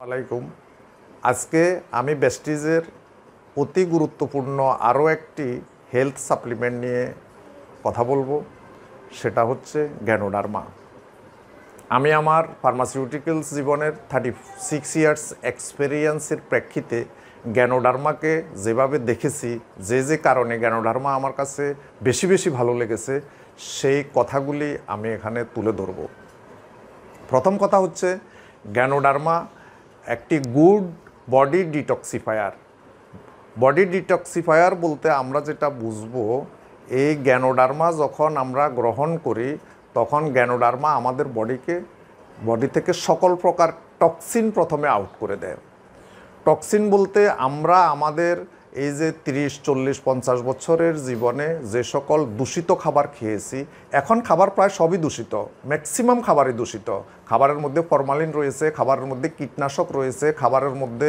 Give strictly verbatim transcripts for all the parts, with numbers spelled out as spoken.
আলাইকুম। আজকে আমি বেস্টিজের অতি গুরুত্বপূর্ণ আরও একটি হেলথ সাপ্লিমেন্ট নিয়ে কথা বলবো, সেটা হচ্ছে গ্যানোডার্মা। আমি আমার ফার্মাসিউটিক্যালস জীবনের থার্টি সিক্স ইয়ার্স এক্সপেরিয়েন্সের প্রেক্ষিতে গ্যানোডার্মাকে যেভাবে দেখেছি, যে যে কারণে গ্যানোডার্মা আমার কাছে বেশি বেশি ভালো লেগেছে, সেই কথাগুলি আমি এখানে তুলে ধরব। প্রথম কথা হচ্ছে, গ্যানোডার্মা একটি good body detoxifier. Body detoxifier বলতে আমরা যেটা বুঝবো, এই গ্যানোডার্মা যখন আমরা গ্রহণ করি তখন গ্যানোডার্মা আমাদের বডিকে বডি থেকে সকল প্রকার টক্সিন প্রথমে আউট করে দেয়। টক্সিন বলতে আমরা আমাদের এই যে তিরিশ চল্লিশ পঞ্চাশ বছরের জীবনে যে সকল দূষিত খাবার খেয়েছি, এখন খাবার প্রায় সবই দূষিত, ম্যাক্সিমাম খাবারই দূষিত। খাবারের মধ্যে ফরমালিন রয়েছে, খাবারের মধ্যে কীটনাশক রয়েছে, খাবারের মধ্যে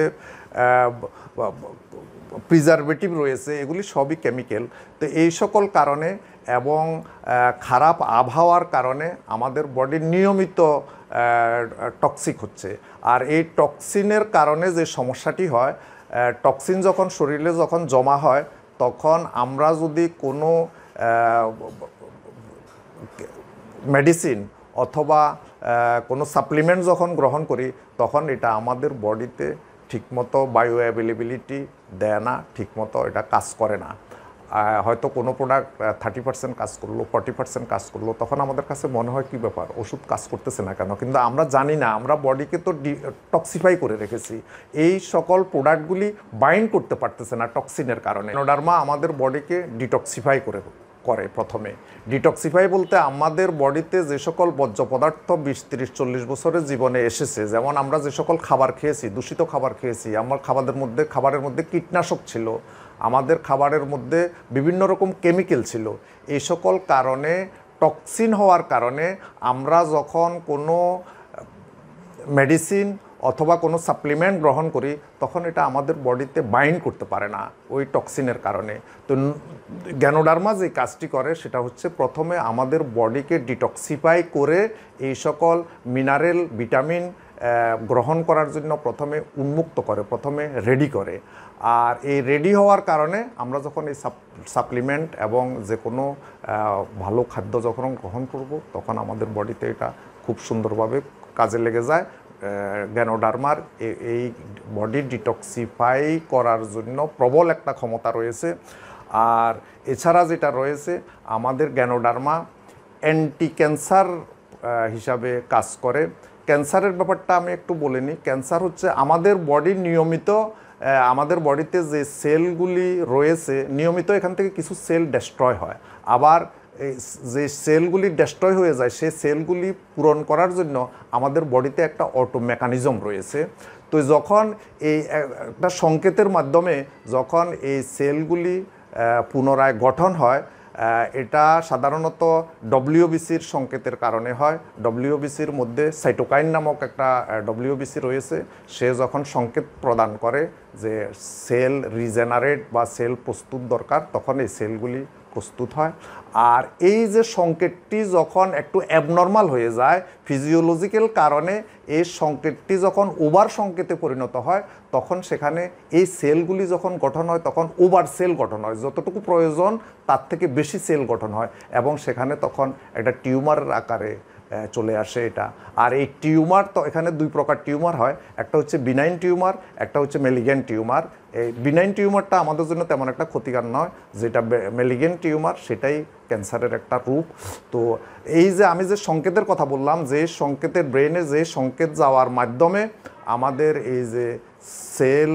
প্রিজারভেটিভ রয়েছে, এগুলি সবই কেমিক্যাল। তো এই সকল কারণে এবং খারাপ আবহাওয়ার কারণে আমাদের বডি নিয়মিত টক্সিক হচ্ছে। আর এই টক্সিনের কারণে যে সমস্যাটি হয়, টক্সিন যখন শরীরে যখন জমা হয়, তখন আমরা যদি কোনো মেডিসিন অথবা কোনো সাপ্লিমেন্ট যখন গ্রহণ করি, তখন এটা আমাদের বডিতে ঠিকমতো বায়ো অ্যাভেলেবিলিটি দেয় না, ঠিকমতো এটা কাজ করে না। হয়তো কোনো প্রোডাক্ট থার্টি পার্সেন্ট কাজ করলো, ফর্টি পার্সেন্ট কাজ করলো, তখন আমাদের কাছে মনে হয় কী ব্যাপার, ওষুধ কাজ করতেছে না কেন? কিন্তু আমরা জানি না, আমরা বডিকে তো টক্সিফাই করে রেখেছি। এই সকল প্রোডাক্টগুলি বাইন্ড করতে পারতেছে না টক্সিনের কারণে। গ্যানোডার্মা আমাদের বডিকে ডিটক্সিফাই করে করে প্রথমে। ডিটক্সিফাই বলতে আমাদের বডিতে যে সকল বর্জ্য পদার্থ বিশ তিরিশ চল্লিশ বছরের জীবনে এসেছে, যেমন আমরা যে সকল খাবার খেয়েছি, দূষিত খাবার খেয়েছি, আমার খাবারের মধ্যে খাবারের মধ্যে কীটনাশক ছিল, আমাদের খাবারের মধ্যে বিভিন্ন রকম কেমিক্যাল ছিল, এই সকল কারণে টক্সিন হওয়ার কারণে আমরা যখন কোনো মেডিসিন অথবা কোনো সাপ্লিমেন্ট গ্রহণ করি, তখন এটা আমাদের বডিতে বাইন্ড করতে পারে না ওই টক্সিনের কারণে। তো গ্যানোডার্মা যে কাজটি করে সেটা হচ্ছে, প্রথমে আমাদের বডিকে ডিটক্সিফাই করে এই সকল মিনারেল ভিটামিন গ্রহণ করার জন্য প্রথমে উন্মুক্ত করে, প্রথমে রেডি করে। আর এই রেডি হওয়ার কারণে আমরা যখন এই সাপ্লিমেন্ট এবং যে কোনো ভালো খাদ্য যখন গ্রহণ করব, তখন আমাদের বডিতে এটা খুব সুন্দরভাবে কাজে লেগে যায়। গ্যানোডার্মার এই বডি ডিটক্সিফাই করার জন্য প্রবল একটা ক্ষমতা রয়েছে। আর এছাড়া যেটা রয়েছে, আমাদের গ্যানোডার্মা অ্যান্টি ক্যান্সার হিসাবে কাজ করে। ক্যান্সারের ব্যাপারটা আমি একটু বলে নিই। ক্যান্সার হচ্ছে আমাদের বডির নিয়মিত, আমাদের বডিতে যে সেলগুলি রয়েছে, নিয়মিত এখান থেকে কিছু সেল ডেস্ট্রয় হয়। আবার যে সেলগুলি ডেস্ট্রয় হয়ে যায়, সেই সেলগুলি পূরণ করার জন্য আমাদের বডিতে একটা অটো মেকানিজম রয়েছে। তো যখন এই একটা সংকেতের মাধ্যমে যখন এই সেলগুলি পুনরায় গঠন হয়, এটা সাধারণত ডব্লিউবিসির সংকেতের কারণে হয়। ডব্লিউবিসির মধ্যে সাইটোকাইন নামক একটা ডব্লিউবিসি রয়েছে, সে যখন সংকেত প্রদান করে যে সেল রিজেনারেট বা সেল প্রস্তুত দরকার, তখন এই সেলগুলি প্রস্তুত হয়। আর এই যে সংকেতটি যখন একটু অ্যাবনর্মাল হয়ে যায়, ফিজিওলজিক্যাল কারণে এই সংকেতটি যখন ওভার সংকেতে পরিণত হয়, তখন সেখানে এই সেলগুলি যখন গঠন হয়, তখন ওভার সেল গঠন হয়, যতটুকু প্রয়োজন তার থেকে বেশি সেল গঠন হয়, এবং সেখানে তখন একটা টিউমারের আকারে চলে আসে এটা। আর এই টিউমার তো এখানে দুই প্রকার টিউমার হয়, একটা হচ্ছে বিনাইন টিউমার, একটা হচ্ছে মেলিগেন্ট টিউমার। এই বিনাইন টিউমারটা আমাদের জন্য তেমন একটা ক্ষতিকর নয়, যেটা মেলিগেন্ট টিউমার সেটাই ক্যান্সারের একটা রূপ। তো এই যে আমি যে সংকেতের কথা বললাম, যে সংকেতের ব্রেনে যে সংকেত যাওয়ার মাধ্যমে আমাদের এই যে সেল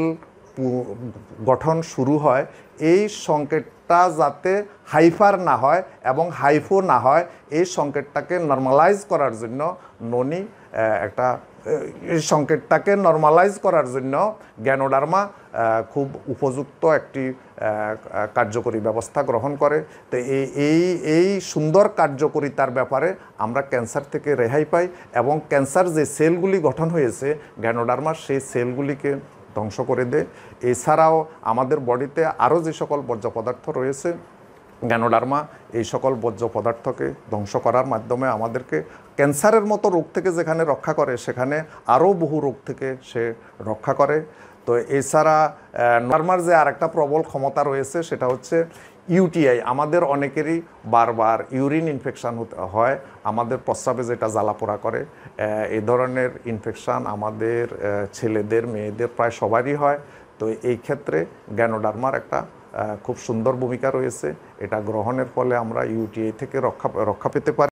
গঠন শুরু হয়, এই সংকেতটা যাতে হাইফার না হয় এবং হাইফো না হয়, এই সংকেতটাকে নর্মালাইজ করার জন্য ননি একটা এই সংকেতটাকে নর্মালাইজ করার জন্য গ্যানোডার্মা খুব উপযুক্ত একটি কার্যকরী ব্যবস্থা গ্রহণ করে। তো এই এই এই সুন্দর কার্যকরিতার ব্যাপারে আমরা ক্যান্সার থেকে রেহাই পাই, এবং ক্যান্সার যে সেলগুলি গঠন হয়েছে গ্যানোডার্মা, সেই সেলগুলিকে ধ্বংস করে দেয়। এছাড়াও আমাদের বডিতে আরও যে সকল বর্জ্য পদার্থ রয়েছে, গ্যানোডার্মা এই সকল বর্জ্য পদার্থকে ধ্বংস করার মাধ্যমে আমাদেরকে ক্যান্সারের মতো রোগ থেকে যেখানে রক্ষা করে সেখানে আরও বহু রোগ থেকে সে রক্ষা করে। তো এছাড়া নর্মার যে আরেকটা প্রবল ক্ষমতা রয়েছে সেটা হচ্ছে ইউটিআই। আমাদের অনেকেরই বারবার ইউরিন ইনফেকশান হয়, আমাদের প্রস্রাবে যেটা জ্বালাপোড়া করে, এই ধরনের ইনফেকশান আমাদের ছেলেদের মেয়েদের প্রায় সবারই হয়। তো এই ক্ষেত্রে গ্যানোডার্মার একটা খুব সুন্দর ভূমিকা রয়েছে। এটা গ্রহণের ফলে আমরা ইউটিআই থেকে রক্ষা রক্ষা পেতে পারি।